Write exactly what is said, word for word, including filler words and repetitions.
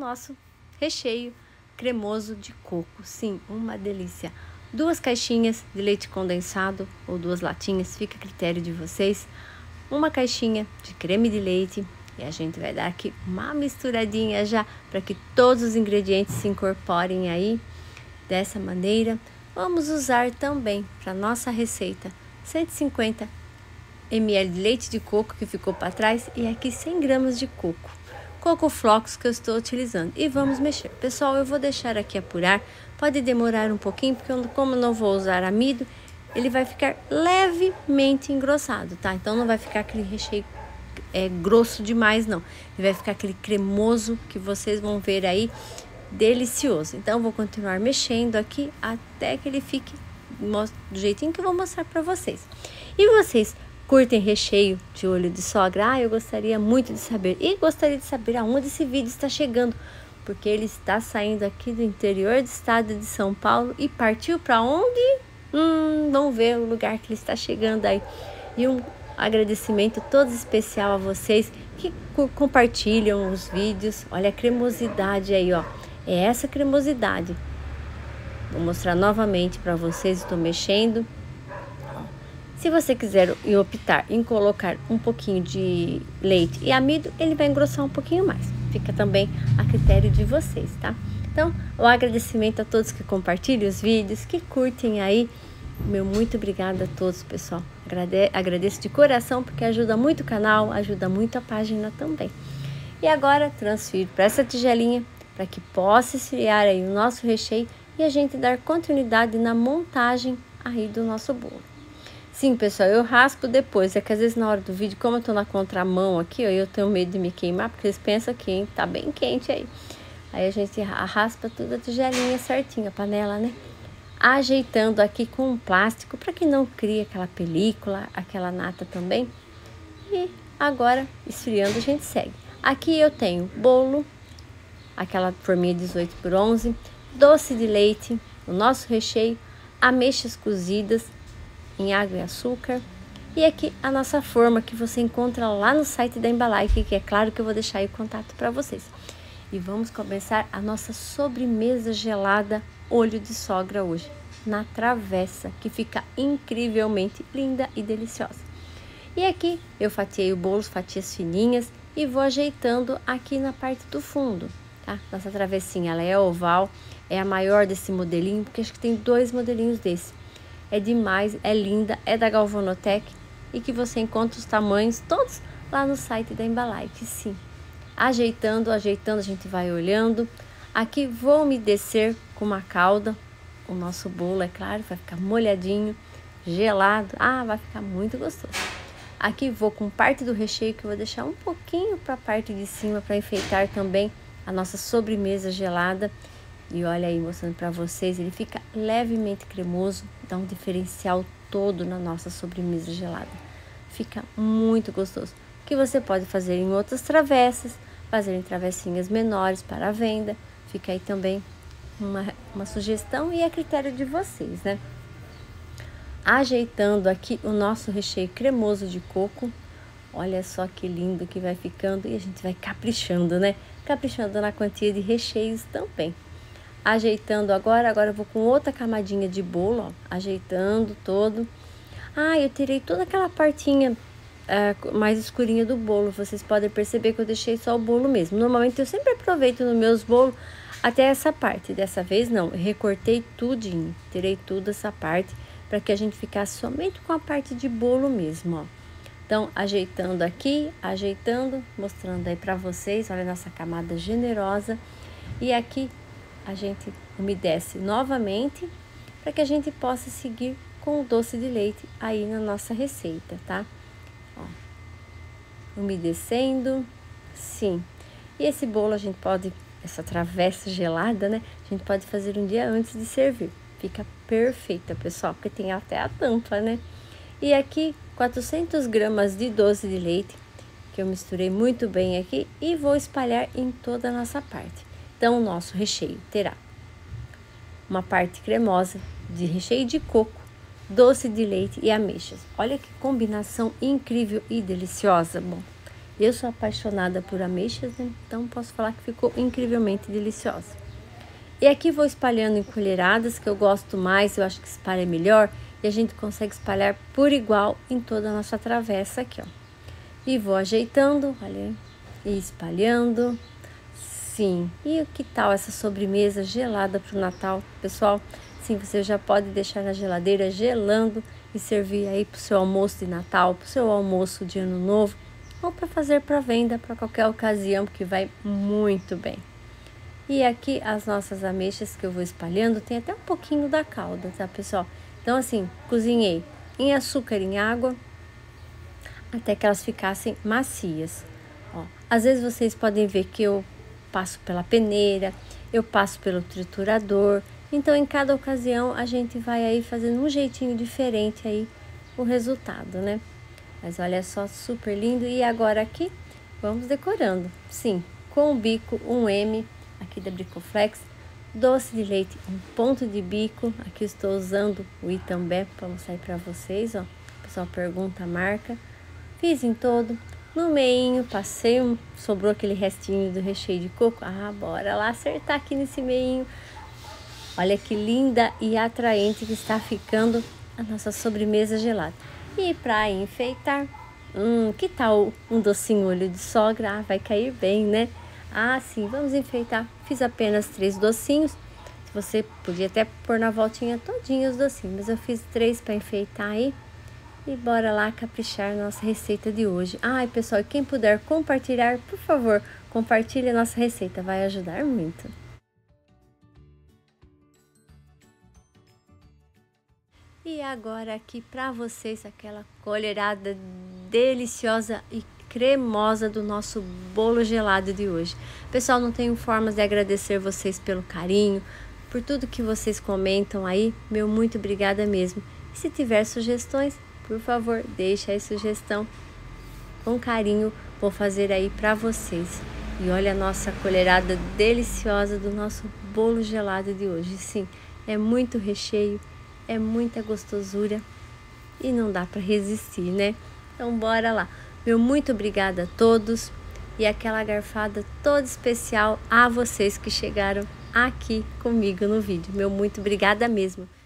nosso recheio cremoso de coco. Sim, uma delícia. Duas caixinhas de leite condensado ou duas latinhas, fica a critério de vocês. Uma caixinha de creme de leite e a gente vai dar aqui uma misturadinha já para que todos os ingredientes se incorporem aí dessa maneira. Vamos usar também para nossa receita cento e cinquenta mililitros de leite de coco que ficou para trás e aqui cem gramas de coco. Coco flocos que eu estou utilizando e vamos mexer. Pessoal, eu vou deixar aqui apurar, pode demorar um pouquinho, porque eu, como eu não vou usar amido, ele vai ficar levemente engrossado, tá? Então não vai ficar aquele recheio é, grosso demais, não. Ele vai ficar aquele cremoso que vocês vão ver aí, delicioso. Então eu vou continuar mexendo aqui até que ele fique do jeitinho que eu vou mostrar para vocês. E vocês curtem recheio de olho de sogra? Ah, eu gostaria muito de saber. E gostaria de saber aonde esse vídeo está chegando, porque ele está saindo aqui do interior do estado de São Paulo e partiu para onde? Hum, vamos ver o lugar que ele está chegando aí. E um agradecimento todo especial a vocês que compartilham os vídeos. Olha a cremosidade aí, ó. É essa cremosidade. Vou mostrar novamente para vocês, estou mexendo. Se você quiser e optar em colocar um pouquinho de leite e amido, ele vai engrossar um pouquinho mais. Fica também a critério de vocês, tá? Então, o agradecimento a todos que compartilham os vídeos, que curtem aí. Meu muito obrigada a todos, pessoal. Agrade agradeço de coração, porque ajuda muito o canal, ajuda muito a página também. E agora, transfiro para essa tigelinha, para que possa esfriar aí o nosso recheio e a gente dar continuidade na montagem aí do nosso bolo. Sim, pessoal, eu raspo depois, é que às vezes na hora do vídeo, como eu tô na contramão aqui, ó, eu tenho medo de me queimar, porque eles pensam que hein, tá bem quente aí. Aí a gente raspa tudo a tigelinha certinho, a panela, né? Ajeitando aqui com um plástico, para que não crie aquela película, aquela nata também. E agora, esfriando, a gente segue. Aqui eu tenho bolo, aquela forminha dezoito por onze, doce de leite, o nosso recheio, ameixas cozidas em água e açúcar, e aqui a nossa forma que você encontra lá no site da Embalaike, que é claro que eu vou deixar aí o contato para vocês. E vamos começar a nossa sobremesa gelada olho de sogra hoje, na travessa, que fica incrivelmente linda e deliciosa. E aqui eu fatiei o bolo, fatias fininhas, e vou ajeitando aqui na parte do fundo, tá? Nossa travessinha, ela é oval, é a maior desse modelinho, porque acho que tem dois modelinhos desse. É demais, é linda, é da Galvanotec e que você encontra os tamanhos todos lá no site da Embalaike, sim. Ajeitando, ajeitando, a gente vai olhando. Aqui vou umedecer com uma calda o nosso bolo, é claro, vai ficar molhadinho, gelado. Ah, vai ficar muito gostoso. Aqui vou com parte do recheio que eu vou deixar um pouquinho para a parte de cima para enfeitar também a nossa sobremesa gelada. E olha aí, mostrando para vocês, ele fica levemente cremoso, dá um diferencial todo na nossa sobremesa gelada. Fica muito gostoso. Que você pode fazer em outras travessas, fazer em travessinhas menores para a venda. Fica aí também uma, uma sugestão e é critério de vocês, né? Ajeitando aqui o nosso recheio cremoso de coco. Olha só que lindo que vai ficando e a gente vai caprichando, né? Caprichando na quantia de recheios também. Ajeitando agora, agora eu vou com outra camadinha de bolo, ó, ajeitando todo. Ah, eu tirei toda aquela partinha uh, mais escurinha do bolo, vocês podem perceber que eu deixei só o bolo mesmo. Normalmente eu sempre aproveito nos meus bolos até essa parte, dessa vez não, eu recortei tudinho, tirei toda essa parte para que a gente ficasse somente com a parte de bolo mesmo, ó. Então, ajeitando aqui, ajeitando, mostrando aí para vocês, olha a nossa camada generosa. E aqui a gente umedece novamente para que a gente possa seguir com o doce de leite aí na nossa receita, tá? Ó, umedecendo, sim. E esse bolo a gente pode, essa travessa gelada, né? A gente pode fazer um dia antes de servir. Fica perfeita, pessoal, porque tem até a tampa, né? E aqui, quatrocentas gramas de doce de leite, que eu misturei muito bem aqui e vou espalhar em toda a nossa parte. Então, o nosso recheio terá uma parte cremosa de recheio de coco, doce de leite e ameixas. Olha que combinação incrível e deliciosa. Bom, Eu sou apaixonada por ameixas, né? Então posso falar que ficou incrivelmente deliciosa. E aqui vou espalhando em colheradas, que eu gosto mais, eu acho que espalha melhor. E a gente consegue espalhar por igual em toda a nossa travessa aqui, ó. E vou ajeitando, olha, e espalhando. Sim, e que tal essa sobremesa gelada para o Natal, pessoal? Sim, você já pode deixar na geladeira gelando e servir aí para o seu almoço de Natal, para o seu almoço de Ano Novo, ou para fazer para venda para qualquer ocasião, que vai muito bem. E aqui as nossas ameixas que eu vou espalhando, tem até um pouquinho da calda, tá, pessoal? Então assim, cozinhei em açúcar em água, até que elas ficassem macias. Ó, às vezes vocês podem ver que eu passo pela peneira, eu passo pelo triturador. Então, em cada ocasião, a gente vai aí fazendo um jeitinho diferente aí o resultado, né? Mas olha só, super lindo. E agora aqui, vamos decorando. Sim, com o bico um M, aqui da Bricoflex, doce de leite, um ponto de bico. Aqui estou usando o Itambé para mostrar para vocês, ó. O pessoal pergunta a marca. Fiz em todo. No meinho, passei, um, sobrou aquele restinho do recheio de coco. Ah, bora lá acertar aqui nesse meinho. Olha que linda e atraente que está ficando a nossa sobremesa gelada. E para enfeitar, hum, que tal um docinho olho de sogra? Ah, vai cair bem, né? Ah, sim, vamos enfeitar. Fiz apenas três docinhos. Você podia até pôr na voltinha todinha os docinhos, mas eu fiz três para enfeitar aí. E bora lá caprichar nossa receita de hoje. Ai, pessoal, e quem puder compartilhar, por favor, compartilhe a nossa receita, vai ajudar muito. E agora aqui para vocês aquela colherada deliciosa e cremosa do nosso bolo gelado de hoje. Pessoal, não tenho formas de agradecer vocês pelo carinho, por tudo que vocês comentam aí. Meu muito obrigada mesmo. E se tiver sugestões, por favor, deixe aí sugestão. Com carinho, vou fazer aí para vocês. E olha a nossa colherada deliciosa do nosso bolo gelado de hoje. Sim, é muito recheio, é muita gostosura e não dá para resistir, né? Então bora lá. Meu muito obrigada a todos e aquela garfada toda especial a vocês que chegaram aqui comigo no vídeo. Meu muito obrigada mesmo.